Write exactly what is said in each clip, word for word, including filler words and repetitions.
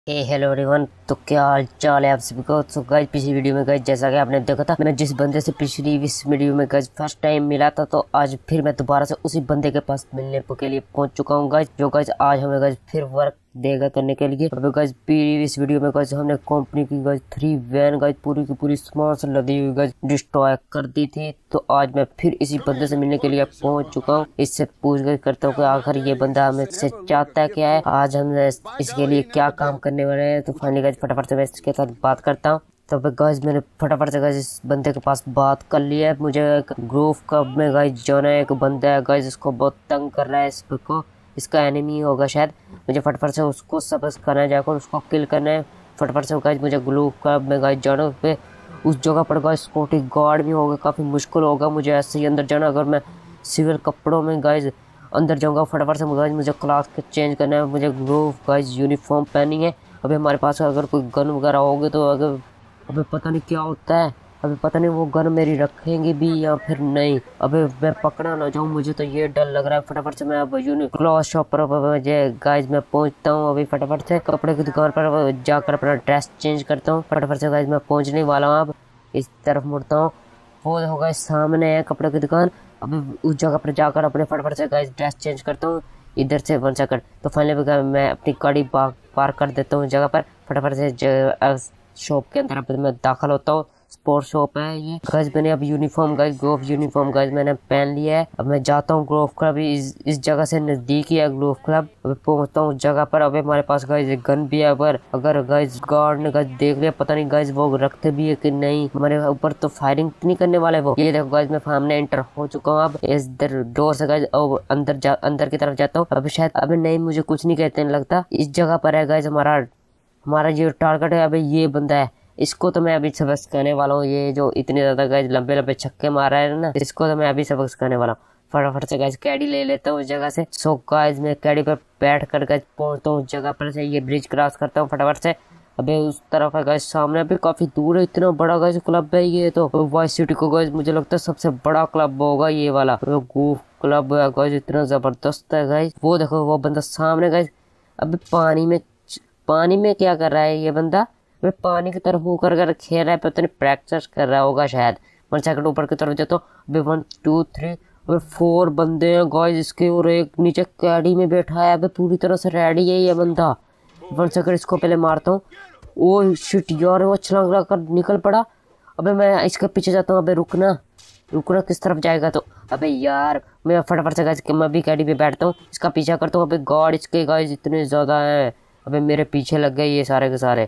हे hello everyone. तो क्या हाल चाल है आप सभी को। तो गाइस पिछली वीडियो में गाइस जैसा कि आपने देखा था, मैंने जिस बंदे से पिछली इस वीडियो में गाइस फर्स्ट टाइम मिला था, तो आज फिर मैं दोबारा से उसी बंदे के पास मिलने के लिए पहुंच चुका हूं गाइस, जो गाइस आज हमें गाइस फिर वर्क देगा करने के लिए। अब गाइस इस वीडियो में गाइस हमने कंपनी की गाइस थ्री वैन गाइस पूरी की पूरी सामान से लदी हुई गाइस डिस्ट्रॉय कर दी थी। तो आज मैं फिर इसी बंदे से मिलने के लिए पहुंच चुका हूं। इससे पूछ गई करता हूँ कि आखिर ये बंदा हमें से चाहता है क्या है, आज हम इसके लिए क्या काम करने वाले हैं। तो फाइनली गाइस फटाफट से मैं इसके साथ बात करता हूँ। तो गाइस मैंने फटाफट से गाइस इस बंदे के पास बात कर ली है। मुझे एक ग्रोव कब में गाइस जाना है। एक बंदा है गाइस इसको बहुत तंग कर रहा है, इसको इसका एनिमी होगा शायद। मुझे फटफट से उसको सबस करना है, जाकर उसको किल करना है फटफट से गाइस। मुझे ग्लू क्लब में गाइस जाना पे उस जगह पर गाइस सिक्योरिटी गार्ड भी होगा, काफ़ी मुश्किल होगा मुझे ऐसे ही अंदर जाना। अगर मैं सिविल कपड़ों में गाइस अंदर जाऊंगा फटाफट से गाइस मुझे क्लास के चेंज करना है। मुझे ग्लू गाइस यूनिफॉर्म पहनी है। अभी हमारे पास अगर कोई गन वगैरह होगी तो अगर अभी पता नहीं क्या होता है, अभी पता नहीं वो गन मेरी रखेंगे भी या फिर नहीं। अबे मैं पकड़ा ना जाऊँ, मुझे तो ये डर लग रहा है। फटाफट से मैं अब यूनिक क्लॉथ शॉप पर गाइस मैं पहुंचता हूँ। अभी फटाफट से कपड़े की दुकान पर जाकर अपना ड्रेस चेंज करता हूँ। फटाफट से गाइस मैं पहुंचने वाला हूँ। अब इस तरफ मुड़ता हूँ, वो होगा सामने है कपड़े की दुकान। अभी उस जगह पर जाकर अपने फटाफट से गाइस ड्रेस चेंज करता हूँ इधर से वन सेकंड। तो फाइनली मैं अपनी गाड़ी पार्क कर देता हूँ जगह पर। फटाफट से शॉप के अंदर अब मैं दाखिल होता हूँ। स्पोर्ट शॉप है ये गाइस। मैंने अब uniform guys glove uniform guys मैंने पहन लिया है। अब मैं जाता हूँ ग्लोव क्लब, इस इस जगह से नजदीक ही है ग्लोव क्लब। अब पहुंचता हूँ जगह पर। अब हमारे पास गाइस एक गन भी है, पर अगर गाइस गार्ड ने गाइस देख लिया पता नहीं गाइस वो रखते भी है कि नहीं। हमारे ऊपर तो फायरिंग नहीं करने वाले वो। ये देखो गाइस मैं सामने एंटर हो चुका हूँ। अब इस डोर से गाइस अंदर जा अंदर की तरफ जाता हूँ। अभी शायद अभी नहीं मुझे कुछ नहीं कहते लगता। इस जगह पर है गाइस हमारा हमारा जो टारगेट है। अभी ये बंदा है, इसको तो मैं अभी सबक सिखाने वाला हूँ। ये जो इतने ज्यादा गाइस लंबे लंबे छक्के मार रहा है ना, इसको तो मैं अभी सबक सिखाने वाला हूँ। फटाफट से गाइस कैडी ले लेता हूँ उस जगह से। सो गाइस मैं कैडी पर बैठ कर गाइस पहुंचता हूँ जगह पर से। ये ब्रिज क्रॉस करता हूँ फटाफट से। अबे उस तरफ है गाइस सामने भी काफी दूर है। इतना बड़ा गाइस क्लब है ये तो। वाइस सिटी को गाइस मुझे लगता है सबसे बड़ा क्लब होगा ये वाला। गूफ क्लब है गाइस, इतना जबरदस्त है गाइस। वो देखो वो बंदा सामने गाइस। अभी पानी में पानी में क्या कर रहा है ये बंदा। वे पानी की तरफ मुंह कर कर खेल रहा है, पता नहीं प्रैक्टिस कर रहा होगा शायद। वन सेकंड ऊपर की तरफ जाता हूँ। वन टू थ्री अबे फोर बंदे हैं गाइस इसके, और एक नीचे कैडी में बैठा है। अबे पूरी तरह से रेडी है ये बंदा। वन सेकंड इसको पहले मारता हूँ। ओ शिट यार वो छलांग लगा कर निकल पड़ा। अबे मैं इसके पीछे जाता हूँ। अबे रुकना रुकना किस तरफ जाएगा तो। अबे यार मैं फटाफट से गाइस मैं भी कैडी पे बैठता हूँ, इसका पीछा करता हूँ। अबे गॉड इसके गाइस इतने ज्यादा है। अबे मेरे पीछे लग गए ये सारे के सारे।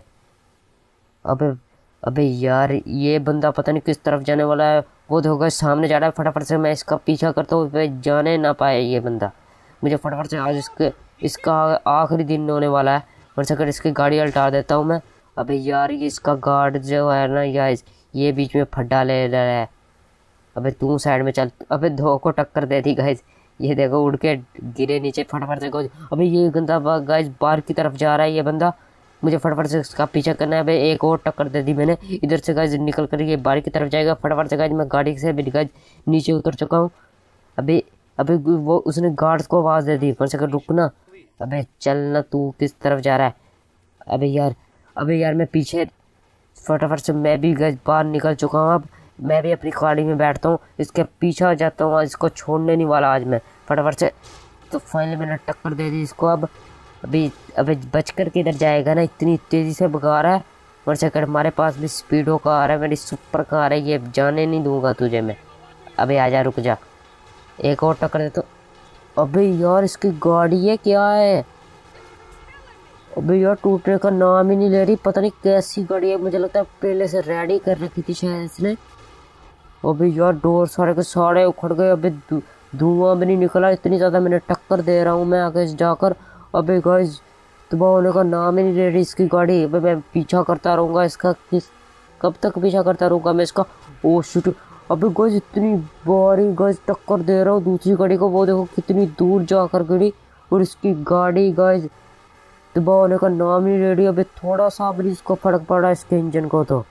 अबे अबे यार ये बंदा पता नहीं किस तरफ जाने वाला है। वो देखो सामने जा रहा है। फटाफट से मैं इसका पीछा करता हूँ, जाने ना पाए ये बंदा। मुझे फटाफट से आज इसके इसका आखिरी दिन होने वाला है। वन सेकंड इसकी गाड़ी उल्टा देता हूँ मैं। अबे यार ये इसका गार्ड जो है ना यार, ये बीच में फड्डा ले रहा है। अबे तू साइड में चल। अबे दो को टक्कर दे दी गाइस। ये देखो उड़ के गिरे नीचे फटाफट से गाइस। अबे ये गंदा गाइस बाहर की तरफ जा रहा है ये बंदा। मुझे फटाफट से इसका पीछा करना है। भाई एक और टक्कर दे दी मैंने। इधर से गाइस निकल कर ये बाहर की तरफ जाएगा। फटाफट से गाइस मैं गाड़ी से भी गाइस नीचे उतर चुका हूँ। अभी अभी वो उसने गार्ड्स को आवाज़ दे दी, वन सेकंड रुकना। अबे चलना तू किस तरफ जा रहा है। अबे यार अबे यार मैं पीछे फटाफट से मैं भी गाइस बाहर निकल चुका हूँ। अब मैं भी अपनी गाड़ी में बैठता हूँ, इसके पीछा जाता हूँ। इसको छोड़ने नहीं वाला आज मैं फटाफट से। तो फाइनली मैंने टक्कर दे दी इसको। अब अभी अभी बच कर के इधर जाएगा ना, इतनी तेज़ी से भगा रहा है। वन सेकंड हमारे पास भी स्पीडो का आ रहा है, मेरी सुपर कार है ये, जाने नहीं दूंगा तुझे मैं। अबे आजा रुक जा, एक और टक्कर दे तो। अबे यार इसकी गाड़ी है क्या है। अबे यार टूटने का नाम ही नहीं ले रही, पता नहीं कैसी गाड़ी है। मुझे लगता है पहले से रेडी कर रखी थी शायद इसने। अबे यार डोर सारे के सारे उखड़ गए। अबे धुआं भी नहीं निकला, इतनी ज़्यादा मैंने टक्कर दे रहा हूँ मैं आगे जाकर। अबे गाइस तबाह होने का नाम ही नहीं ले रही इसकी गाड़ी। अबे मैं पीछा करता रहूँगा इसका, किस कब तक पीछा करता रहूँगा मैं इसका। ओ शिट अबे गाइस इतनी बारी गाइस टक्कर दे रहा हूँ दूसरी गाड़ी को। वो देखो कितनी दूर जाकर गिरी, और इसकी गाड़ी गाइस तबाह होने का नाम ही नहीं ले रही। अबे थोड़ा सा भी इसको फर्क पड़ा इसके इंजन को तो।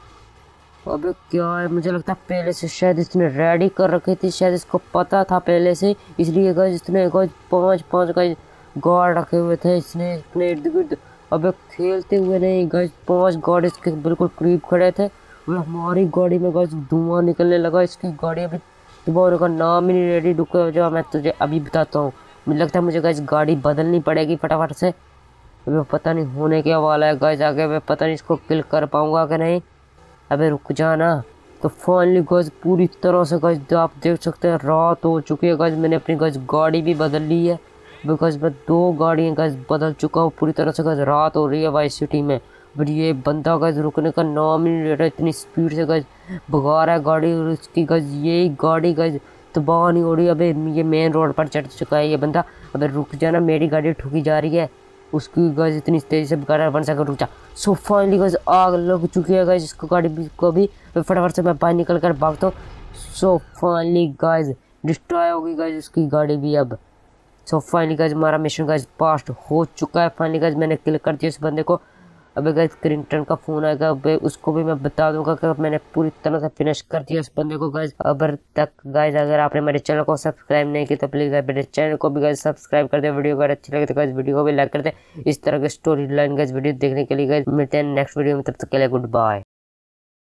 अबे क्या है, मुझे लगता है पहले से शायद इसने रेडी कर रखी थी, शायद इसको पता था पहले से, इसलिए गाइस इसने गाइस पाँच पाँच गाइस गार्ड रखे हुए थे इसने अपने इर्द गिर्द। अबे खेलते हुए नहीं गाइस, पांच गाड़ी इसके बिल्कुल करीब खड़े थे और हमारी गाड़ी में गाइस धुआं निकलने लगा। इसकी गाड़ी अभी धुआं होने का नाम ही नहीं रेडी। रुको जो मैं तुझे अभी बताता हूँ। मुझे लगता है मुझे गाइस गाड़ी बदलनी पड़ेगी फटाफट से। अबे पता नहीं होने क्या वाला है गाइस आगे, मैं पता नहीं इसको किल कर पाऊंगा कि नहीं। अबे रुक जाना। तो फाइनली गाइस पूरी तरह से गाइस आप देख सकते हैं रात हो चुकी है गाइस। मैंने अपनी गाइस गाड़ी भी बदल ली है बिकॉज मैं दो गाड़ियाँ गाइस बदल चुका हूँ पूरी तरह से गाइस। रात हो रही है वाइस सिटी में, बट ये बंदा गाइस रुकने का नाम ही नहीं ले रहा। इतनी स्पीड से गाइस भगा रहा है गाड़ी और इसकी गाइस यही गाड़ी गाइस तबाह नहीं हो रही। अबे ये मेन रोड पर चढ़ चुका है ये बंदा। अबे रुक जाना, मेरी गाड़ी ठुकी जा रही है, उसकी गाइस इतनी तेज़ी से भगा रहा है वन सेकंड रुक जा। सो फाइनली गाइस आग लग चुकी है गाइस इसको गाड़ी को भी। फटाफट से मैं बाहर निकल कर भागता हूँ। सो फाइनली गाइस डिस्ट्रॉय होगी गाइस इसकी गाड़ी भी अब। सो फाइनली गाइस हमारा मिशन गाइस पास्ट हो चुका है। फाइनली गाइस मैंने किल कर दिया इस बंदे को। अबे गाइस क्रिंटन का फ़ोन आएगा, अबे उसको भी मैं बता दूंगा कि मैंने पूरी तरह से फिनिश कर दिया इस बंदे को गाइस। अब तक गाइस अगर आपने मेरे चैनल को सब्सक्राइब नहीं किया तो प्लीज़ गाइस मेरे चैनल को भी गाइस सब्सक्राइब कर दे। वीडियो अगर अच्छी लगे तो गाइस वीडियो को भी लाइक कर दे। इस तरह के स्टोरी लाइन गाइस वीडियो देखने के लिए गाइस मिलते हैं नेक्स्ट वीडियो में, तब तक के लिए गुड बाय।